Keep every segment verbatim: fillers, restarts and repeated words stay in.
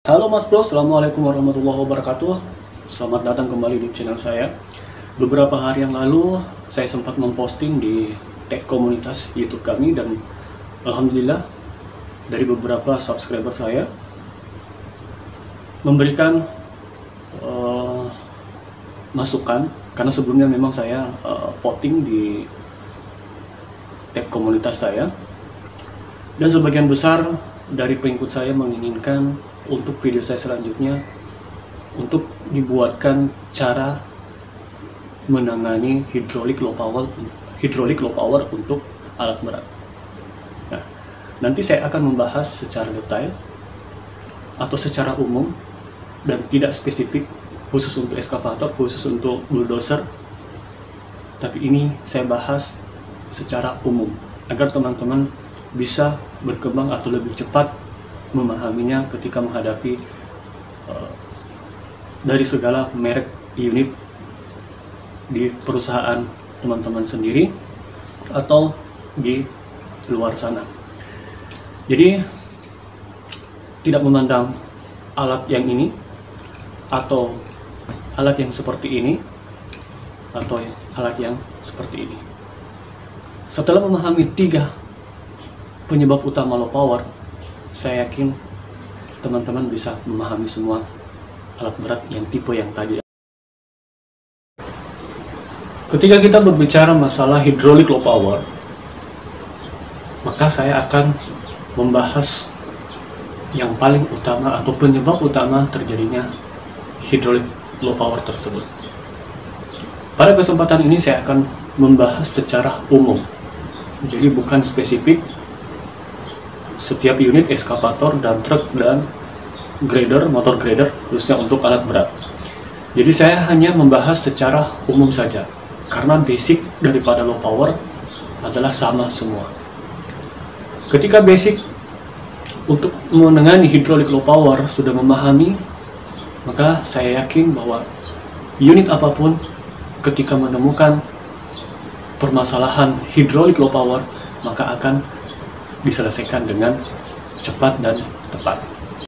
Halo Mas Bro, Assalamualaikum warahmatullahi wabarakatuh. Selamat datang kembali di channel saya. Beberapa hari yang lalu saya sempat memposting di tag komunitas YouTube kami dan alhamdulillah dari beberapa subscriber saya memberikan uh, masukan, karena sebelumnya memang saya uh, voting di tag komunitas saya dan sebagian besar dari pengikut saya menginginkan untuk video saya selanjutnya untuk dibuatkan cara menangani hidrolik low power hidrolik low power untuk alat berat. Nah, nanti saya akan membahas secara detail atau secara umum dan tidak spesifik khusus untuk eskavator, khusus untuk bulldozer. Tapi ini saya bahas secara umum agar teman-teman bisa berkembang atau lebih cepat memahaminya ketika menghadapi uh, dari segala merek unit di perusahaan teman-teman sendiri atau di luar sana. Jadi tidak memandang alat yang ini atau alat yang seperti ini atau alat yang seperti ini. Setelah memahami tiga penyebab utama low power, saya yakin teman-teman bisa memahami semua alat berat yang tipe yang tadi. Ketika kita berbicara masalah hidrolik low power, maka saya akan membahas yang paling utama atau penyebab utama terjadinya hidrolik low power tersebut. Pada kesempatan ini saya akan membahas secara umum, jadi bukan spesifik setiap unit eskavator dan truk dan grader, motor grader khususnya untuk alat berat. Jadi saya hanya membahas secara umum saja, karena basic daripada low power adalah sama semua. Ketika basic untuk menangani hidrolik low power sudah memahami, maka saya yakin bahwa unit apapun ketika menemukan permasalahan hidrolik low power, maka akan diselesaikan dengan cepat dan tepat.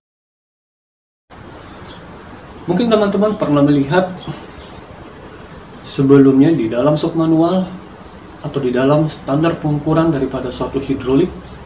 Mungkin teman-teman pernah melihat sebelumnya di dalam submanual atau di dalam standar pengukuran daripada suatu hidrolik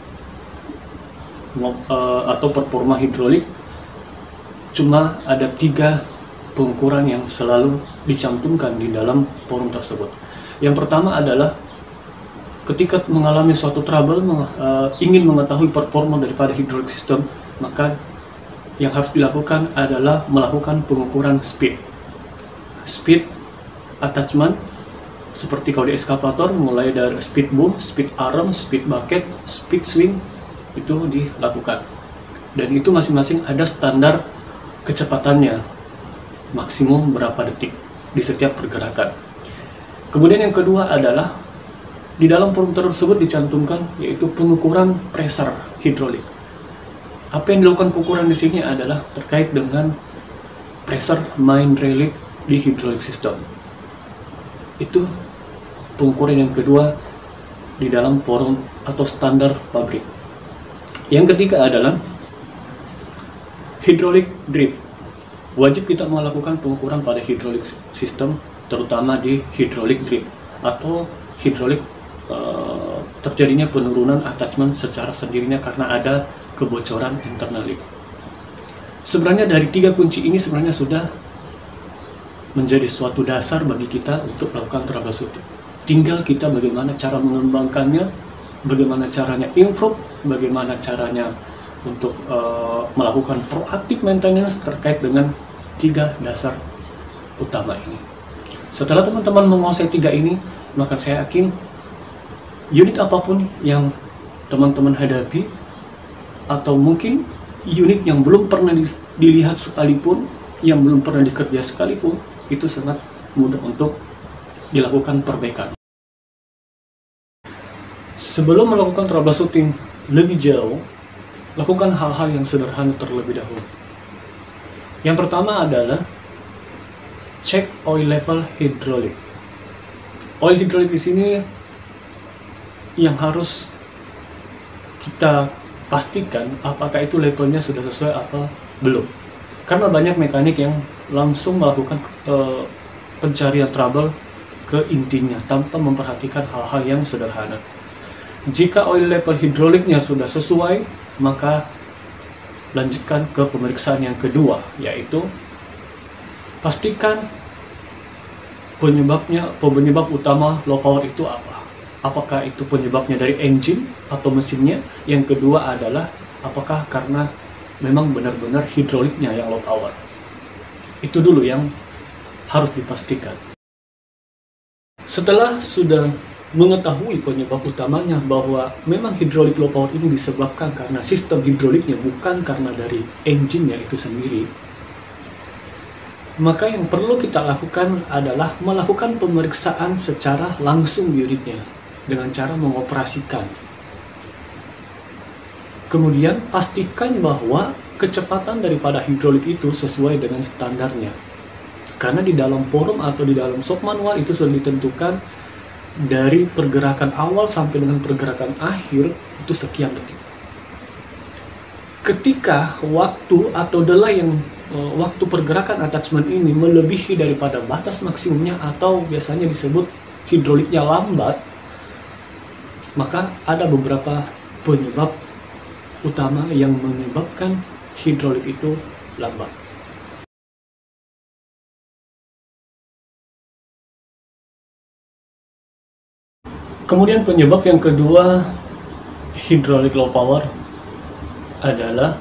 atau performa hidrolik, cuma ada tiga pengukuran yang selalu dicantumkan di dalam forum tersebut. Yang pertama adalah ketika mengalami suatu trouble, uh, ingin mengetahui performa daripada hidrolik system, maka yang harus dilakukan adalah melakukan pengukuran speed. Speed attachment, seperti kalau di eskavator, mulai dari speed boom, speed arm, speed bucket, speed swing, itu dilakukan. Dan itu masing-masing ada standar kecepatannya, maksimum berapa detik di setiap pergerakan. Kemudian yang kedua adalah di dalam forum tersebut dicantumkan yaitu pengukuran pressure hidrolik. Apa yang dilakukan pengukuran di sini adalah terkait dengan pressure main relief di hidrolik system. Itu pengukuran yang kedua di dalam forum atau standar pabrik. Yang ketiga adalah hydraulic drift. Wajib kita melakukan pengukuran pada hidrolik system, terutama di hydraulic drift atau hidrolik Uh, terjadinya penurunan attachment secara sendirinya karena ada kebocoran internalik. Sebenarnya dari tiga kunci ini sebenarnya sudah menjadi suatu dasar bagi kita untuk melakukan troubleshooting. Tinggal kita bagaimana cara mengembangkannya, bagaimana caranya improve, bagaimana caranya untuk uh, melakukan proactive maintenance terkait dengan tiga dasar utama ini. Setelah teman-teman menguasai tiga ini, maka saya yakin unit apapun yang teman-teman hadapi, atau mungkin unit yang belum pernah dilihat sekalipun, yang belum pernah dikerja sekalipun, itu sangat mudah untuk dilakukan perbaikan. Sebelum melakukan troubleshooting lebih jauh, lakukan hal-hal yang sederhana terlebih dahulu. Yang pertama adalah cek oil level hidrolik. Oil hidrolik di sini yang harus kita pastikan apakah itu levelnya sudah sesuai apa belum. Karena banyak mekanik yang langsung melakukan uh, pencarian trouble ke intinya tanpa memperhatikan hal-hal yang sederhana. Jika oil level hidroliknya sudah sesuai, maka lanjutkan ke pemeriksaan yang kedua, yaitu pastikan penyebabnya, penyebab utama low power itu apa. Apakah itu penyebabnya dari engine atau mesinnya? Yang kedua adalah apakah karena memang benar-benar hidroliknya yang low power. Itu dulu yang harus dipastikan. Setelah sudah mengetahui penyebab utamanya bahwa memang hidrolik low power ini disebabkan karena sistem hidroliknya, bukan karena dari engine-nya itu sendiri, maka yang perlu kita lakukan adalah melakukan pemeriksaan secara langsung di unitnya dengan cara mengoperasikan. Kemudian pastikan bahwa kecepatan daripada hidrolik itu sesuai dengan standarnya. Karena di dalam forum atau di dalam shop manual itu sudah ditentukan dari pergerakan awal sampai dengan pergerakan akhir itu sekian detik. Ketika waktu atau delay yang waktu pergerakan attachment ini melebihi daripada batas maksimumnya atau biasanya disebut hidroliknya lambat, maka ada beberapa penyebab utama yang menyebabkan hidrolik itu lambat. Kemudian penyebab yang kedua hidrolik low power adalah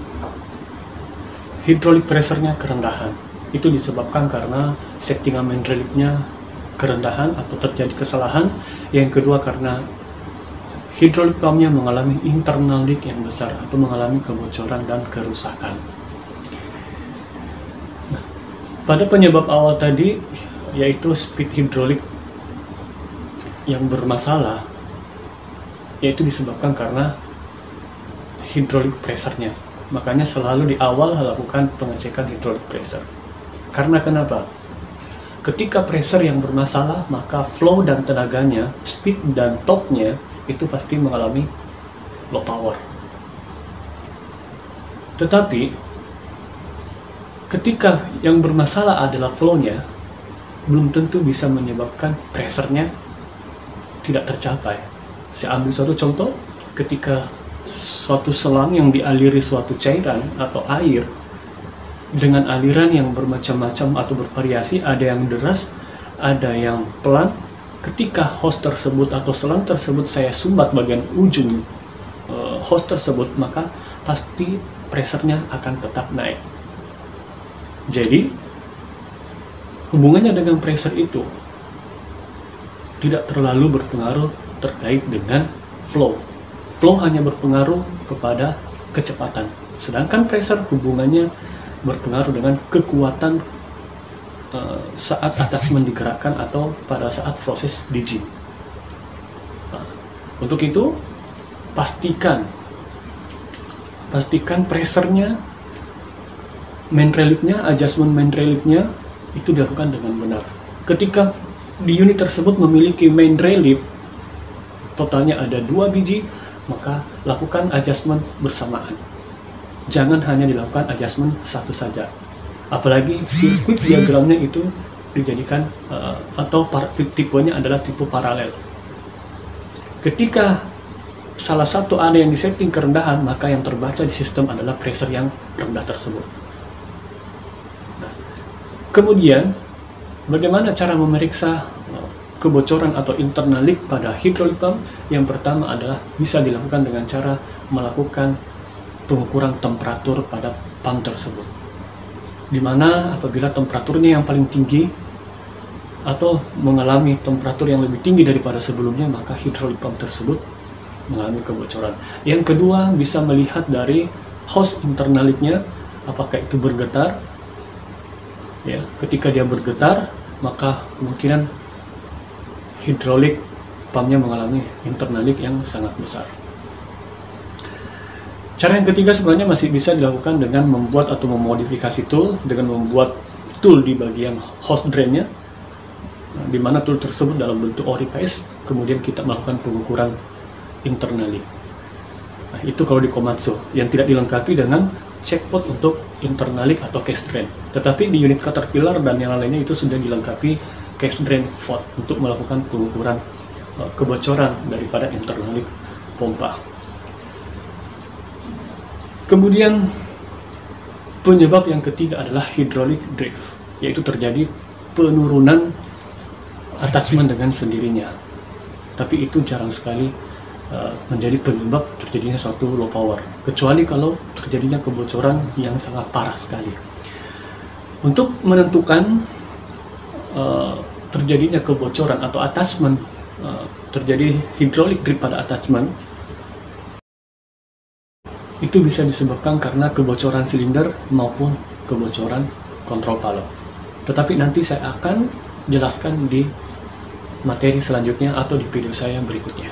hidrolik pressure-nya kerendahan. Itu disebabkan karena settingan main reliknya kerendahan atau terjadi kesalahan. Yang kedua karena hidrolik pumpnya mengalami internal leak yang besar atau mengalami kebocoran dan kerusakan. Nah, pada penyebab awal tadi, yaitu speed hidrolik yang bermasalah, yaitu disebabkan karena hidrolik pressure-nya. Makanya selalu di awal lakukan pengecekan hidrolik pressure. Karena kenapa? Ketika pressure yang bermasalah, maka flow dan tenaganya, speed dan torque-nya itu pasti mengalami low power. Tetapi ketika yang bermasalah adalah flow-nya, belum tentu bisa menyebabkan pressure-nya tidak tercapai. Saya ambil suatu contoh, ketika suatu selang yang dialiri suatu cairan atau air dengan aliran yang bermacam-macam atau bervariasi, ada yang deras, ada yang pelan. Ketika hose tersebut atau selang tersebut saya sumbat bagian ujung uh, hose tersebut, maka pasti pressure-nya akan tetap naik. Jadi hubungannya dengan pressure itu tidak terlalu berpengaruh terkait dengan flow. Flow hanya berpengaruh kepada kecepatan, sedangkan pressure hubungannya berpengaruh dengan kekuatan uh, saat attachment digerakkan atau pada saat proses digging. Nah, untuk itu pastikan pastikan pressure-nya, main reliknya, adjustment main reliknya itu dilakukan dengan benar. Ketika di unit tersebut memiliki main relic totalnya ada dua biji, maka lakukan adjustment bersamaan. Jangan hanya dilakukan adjustment satu saja. Apalagi sirkuit diagramnya itu dijadikan uh, atau tipenya adalah tipe paralel. Ketika salah satu ada yang disetting kerendahan, maka yang terbaca di sistem adalah pressure yang rendah tersebut. Nah, kemudian bagaimana cara memeriksa kebocoran atau internal leak pada hidrolik pump? Yang pertama adalah bisa dilakukan dengan cara melakukan pengukuran temperatur pada pump tersebut, dimana apabila temperaturnya yang paling tinggi atau mengalami temperatur yang lebih tinggi daripada sebelumnya, maka hidrolik pump tersebut mengalami kebocoran. Yang kedua, bisa melihat dari hose internal leak-nya, apakah itu bergetar. Ya, ketika dia bergetar, maka kemungkinan hidrolik pumpnya mengalami internal leak yang sangat besar. Cara yang ketiga sebenarnya masih bisa dilakukan dengan membuat atau memodifikasi tool, dengan membuat tool di bagian hose drain-nya, di mana tool tersebut dalam bentuk orifice, kemudian kita melakukan pengukuran internal leak. Nah, itu kalau di Komatsu, yang tidak dilengkapi dengan check pot untuk internal leak atau case drain. Tetapi di unit Caterpillar dan yang lainnya itu sudah dilengkapi case drain valve untuk melakukan pengukuran uh, kebocoran daripada internal leak pompa. Kemudian penyebab yang ketiga adalah hydraulic drift, yaitu terjadi penurunan attachment dengan sendirinya. Tapi itu jarang sekali uh, menjadi penyebab terjadinya suatu low power, kecuali kalau terjadinya kebocoran yang sangat parah sekali. Untuk menentukan uh, terjadinya kebocoran atau attachment, uh, terjadi hydraulic drift pada attachment, itu bisa disebabkan karena kebocoran silinder maupun kebocoran kontrol valve. Tetapi nanti saya akan jelaskan di materi selanjutnya atau di video saya berikutnya.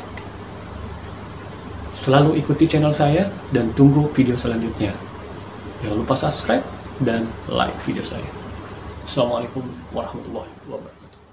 Selalu ikuti channel saya dan tunggu video selanjutnya. Jangan lupa subscribe dan like video saya. Assalamualaikum warahmatullahi wabarakatuh.